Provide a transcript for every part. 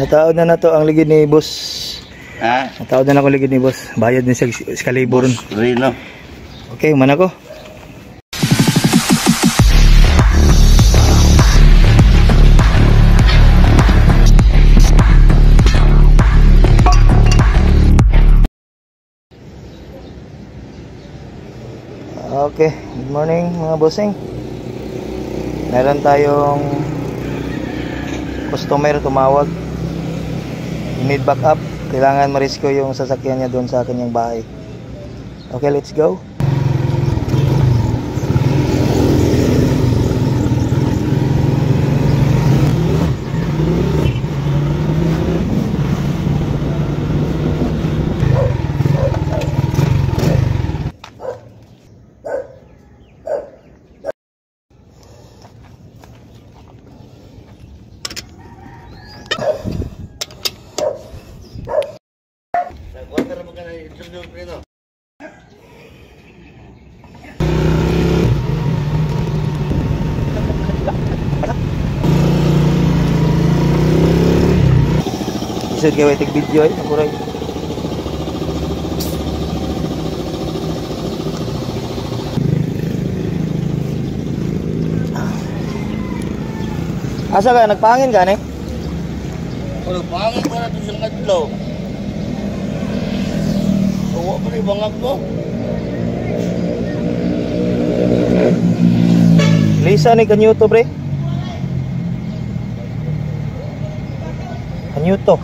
Nataod na to ang ligid ni boss. Ha? Nataod na ako ligid ni boss. Bayad din sa Excalibur. Rino. Okay, umana ko. Okay, good morning mga bossing. Meron tayong customer tumawag. Need backup. Kailangan ma-rescue yung sasakyan niya doon sa kanyang bahay. Okay, let's go. Isod kayo itig video ay nakuray. Asa ka? Nagpangin ka, ne? Nagpangin ko na ito sa ngadlaw. Tawa pa rin bangag ko. Lisa ni Kanyuto, pre. Kanyuto.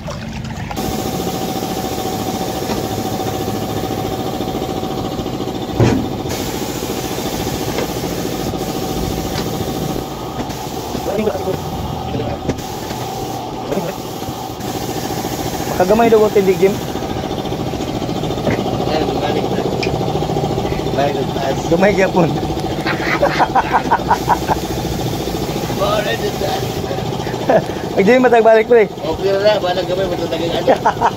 Kagamay daw ko tindig, Jim. Gamay gyapon. Jim matagbalik pre. Okay na, balang gamay matutagin ano.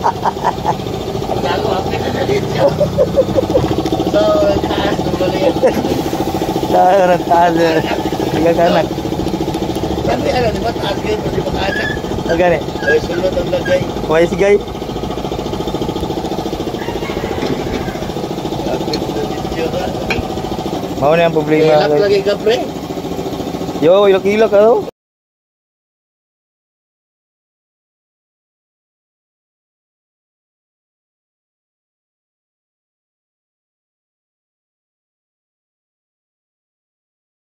Bago happy na dito. So, taas ng balik. Taas. Nagkakanak. Sabi ano, di ba taas kayo pati makanak? Agane. Ay, sulod ang lagay. Kuhay si Guy. Mau na ang problema. Ilap lagi ka, pre. Yo, ilok-ilok ano?